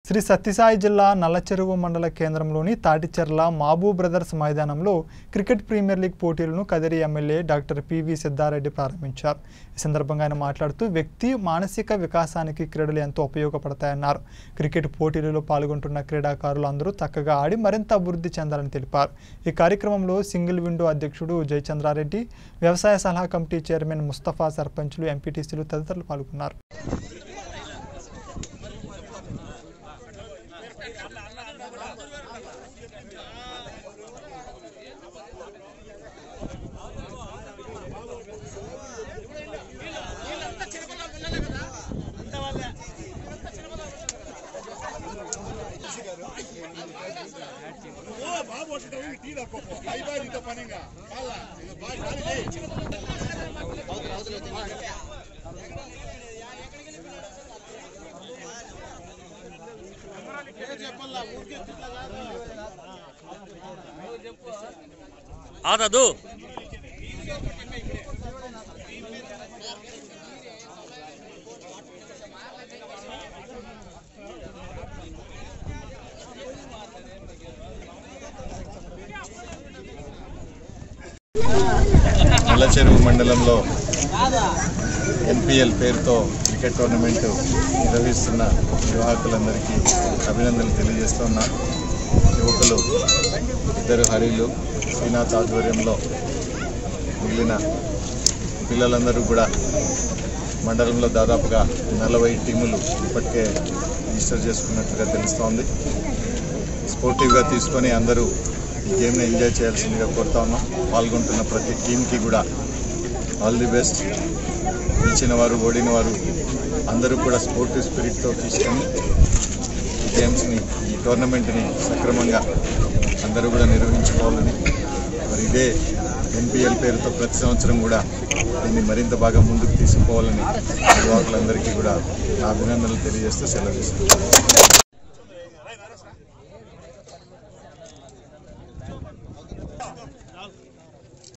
శ్రీ సత్యసాయి జిల్లా నల్లచెరువు మండల కేంద్రంలోని తాటిచెర్ల మహబూబ్ బ్రదర్స్ మైదానంలో క్రికెట్ ప్రీమియర్ లీగ్ పోటీలను Kadiri MLA doctor PV Siddareddy ప్రారంభించారు। ఈ సందర్భంగా ఆయన మాట్లాడుతూ వ్యక్తి మానసిక వికాసానికి క్రీడలు ఎంతో ఉపయోగపడతాయన్నారు। క్రికెట్ పోటీలలో పాల్గొంటున్న క్రీడాకారులు అందరూ చక్కగా ఆడి మరింత అభివృద్ధి చెందాలని తెలిపారు। ఈ కార్యక్రమంలో సింగిల్ విండో అధ్యక్షుడు జయచంద్రారెడ్డి, వ్యవసాయ సలహా కమిటీ చైర్మన్ ముస్తఫా, సర్పంచులు, ఎంపీటీసీలు తదితరులు పాల్గొన్నారు। आदू నల్లచెరువు మండలంలో ఎన్పిఎల్ పేరుతో క్రికెట్ టోర్నమెంట్ నిర్వహిస్తున్న నిర్వాహకులందరికీ అభినందనలు తెలియజేస్తున్నా। యువకులు ఇద్దరు హరీలు శ్రీనాథ్ ఆధ్వర్యంలో మిగిలిన పిల్లలందరూ కూడా మండలంలో దాదాపుగా 40 టీములు ఇప్పటికే రిజిస్టర్ చేసుకున్నట్టుగా తెలుస్తోంది। స్పోర్టివ్గా తీసుకొని అందరూ ఈ గేమ్ని ఎంజాయ్ చేయాల్సిందిగా కోరుతా ఉన్నాం। పాల్గొంటున్న ప్రతి టీంకి కూడా ఆల్ ది బెస్ట్। గెలిచిన వారు, ఓడిన వారు అందరూ కూడా స్పోర్టివ్ స్పిరిట్తో తీసుకొని ఈ గేమ్స్ని, ఈ టోర్నమెంట్ని సక్రమంగా అందరూ కూడా నిర్వహించుకోవాలని, మరి ఇదే ఎన్పిఎల్ పేరుతో ప్రతి సంవత్సరం కూడా దీన్ని మరింత బాగా ముందుకు తీసుకుపోవాలని నిర్వాహకులందరికీ కూడా నా అభినందనలు తెలియజేస్తూ సెలవు తీసుకుంటాను।